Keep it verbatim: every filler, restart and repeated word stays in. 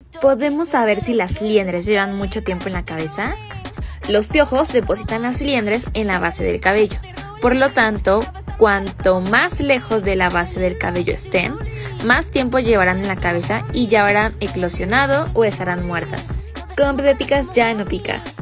¿Podemos saber si las liendres llevan mucho tiempo en la cabeza? Los piojos depositan las liendres en la base del cabello. Por lo tanto, cuanto más lejos de la base del cabello estén, más tiempo llevarán en la cabeza y ya habrán eclosionado o estarán muertas. Con Pepe Picas ya no pica.